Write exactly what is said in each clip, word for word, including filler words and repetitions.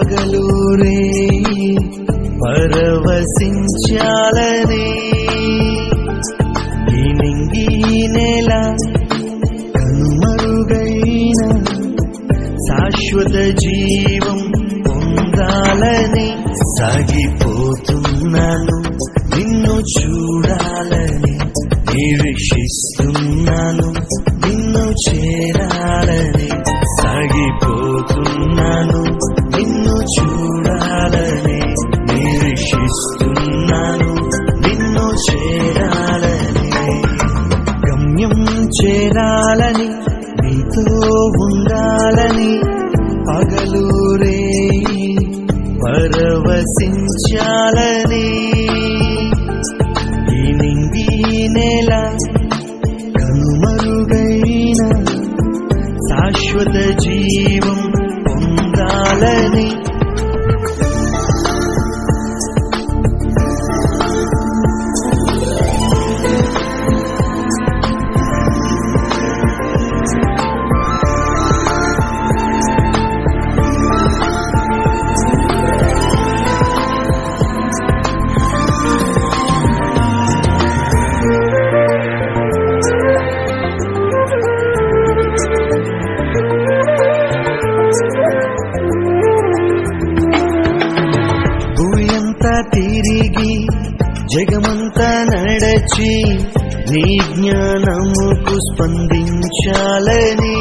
పగలూరే పరవశించాలని ఈ నింగి నేల కనుమరుగైన శాశ్వత జీవం పొందాలని సాగిపోతున్నాను నిన్ను చూడాలని నిరీక్షిస్తున్నాను నిన్ను చేరాలని సాగిపోతున్నాను నిన్ను చూడాలని నిరీక్షిస్తున్నాను నిన్ను చేరాలని గమ్యం చేరాలని నీతో ఉండాలని పగలూరే పరవశించాలని ఈ నింగి నేల కనుమరుగైన శాశ్వత జీవం పొందాలని తిరిగి జగమంతా నడచి నీ జ్ఞానముకు స్పందించాలని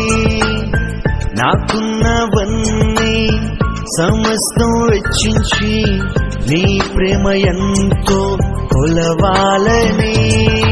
నాకున్నవన్నీ సమస్తం వెచ్చించి నీ ప్రేమ ఎంతో కొలవాలని